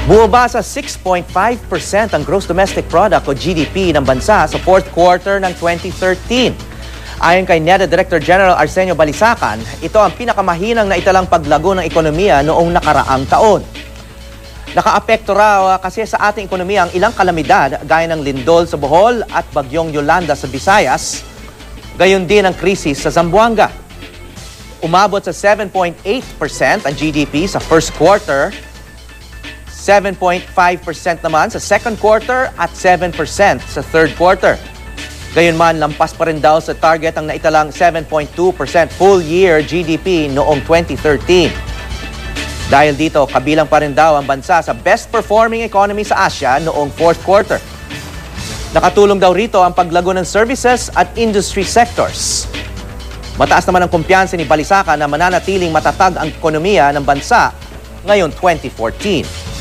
Bumaba sa 6.5% ang gross domestic product o GDP ng bansa sa fourth quarter ng 2013. Ayon kay NEDA Director General Arsenio Balisacan, ito ang pinakamahinang na italang paglago ng ekonomiya noong nakaraang taon. Nakaapekto raw kasi sa ating ekonomiya ang ilang kalamidad gaya ng lindol sa Bohol at bagyong Yolanda sa Visayas, gayon din ang krisis sa Zamboanga. Umabot sa 7.8% ang GDP sa first quarter, 7.5% naman sa second quarter at 7% sa third quarter. Gayunman, lampas pa rin daw sa target ang naitalang 7.2% full-year GDP noong 2013. Dahil dito, kabilang pa rin daw ang bansa sa best-performing economy sa Asia noong fourth quarter. Nakatulong daw rito ang paglago ng services at industry sectors. Mataas naman ang kumpiyansa ni Balisacan na mananatiling matatag ang ekonomiya ng bansa ngayong 2014.